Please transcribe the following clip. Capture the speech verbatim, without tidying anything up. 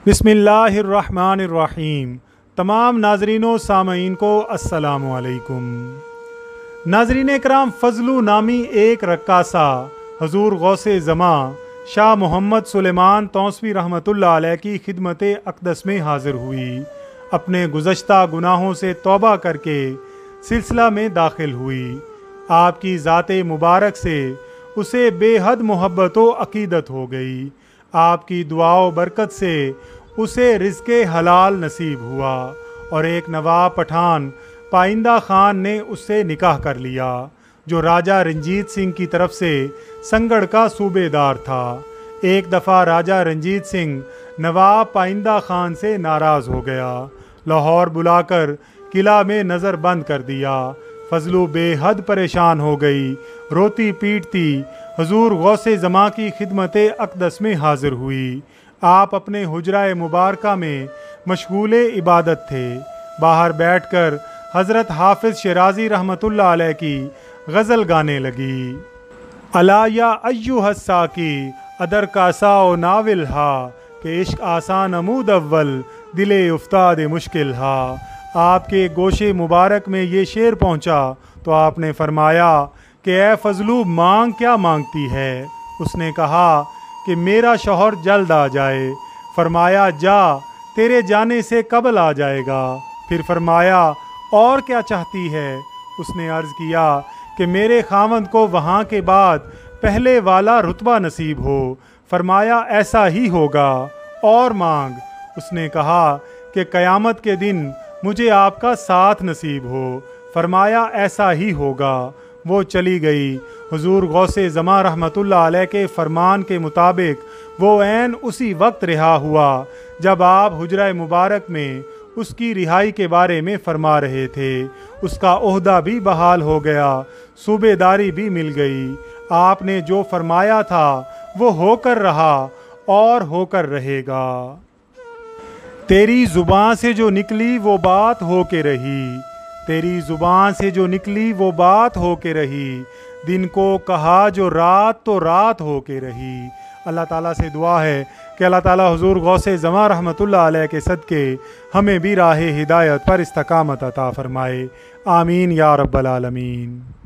बिस्मिल्लाहिर्रहमानिर्रहीम। तमाम नाजरीनों सामईन को अस्सलामु अलैकुम। नाजरीन कराम, फ़ज़लु नामी एक रक्कासा हजूर गौसे ज़मा शाह मोहम्मद सुलेमान तौसवी रहमतुल्लाह अलैह की खिदमत अक़दस में हाज़िर हुई। अपने गुज़श्ता गुनाहों से तौबा करके सिलसिला में दाखिल हुई। आपकी ज़ाते मुबारक से उसे बेहद मोहब्बत व अक़ीदत हो गई। आपकी दुआओ बरकत से उसे रिज़्क़े हलाल नसीब हुआ और एक नवाब पठान पाइंदा खान ने उससे निकाह कर लिया, जो राजा रंजीत सिंह की तरफ से संगढ़ का सूबेदार था। एक दफ़ा राजा रंजीत सिंह नवाब पाइंदा खान से नाराज़ हो गया, लाहौर बुलाकर किला में नज़र बंद कर दिया। फ़ज़लु बेहद परेशान हो गई। रोती पीटती हुज़ूर गौसे ज़मा की खिदमत अक़दस में हाज़िर हुई। आप अपने हुजरा मुबारका में मशगूले इबादत थे। बाहर बैठकर हज़रत हाफिज़ शिराज़ी रहमतुल्लाह अलैह की गज़ल गाने लगी। अला या अय्युहस्साकी अदर कासा ओ नाविल हा के इश्क आसान अमूद अव्वल दिले उफ्ताद मुश्किल हा। आपके गोशे मुबारक में ये शेर पहुँचा तो आपने फरमाया कि ए फ़ज़लु, मांग क्या मांगती है। उसने कहा कि मेरा शौहर जल्द आ जाए। फरमाया, जा, तेरे जाने से कबल आ जाएगा। फिर फरमाया, और क्या चाहती है। उसने अर्ज़ किया कि मेरे खावंद को वहाँ के बाद पहले वाला रुतबा नसीब हो। फरमाया, ऐसा ही होगा, और मांग। उसने कहा कि क़यामत के दिन मुझे आपका साथ नसीब हो। फरमाया, ऐसा ही होगा। वो चली गई। हुजूर गौसे ज़मा रहमतुल्लाह अलैह के फरमान के मुताबिक वो ऐन उसी वक्त रिहा हुआ जब आप हुजरा मुबारक में उसकी रिहाई के बारे में फरमा रहे थे। उसका ओहदा भी बहाल हो गया, सूबेदारी भी मिल गई। आपने जो फरमाया था वो होकर रहा और होकर रहेगा। तेरी ज़ुबान से जो निकली वो बात हो के रही। तेरी ज़ुबान से जो निकली वो बात हो के रही। दिन को कहा जो रात तो रात हो के रही। अल्लाह ताला से दुआ है कि अल्लाह ताला हुजूर गौसे ज़मा रहमतुल्लाह अलैह के सदके हमें भी राह हिदायत पर इस्तकामत अता फ़रमाए। आमीन या रब्बल आलमीन।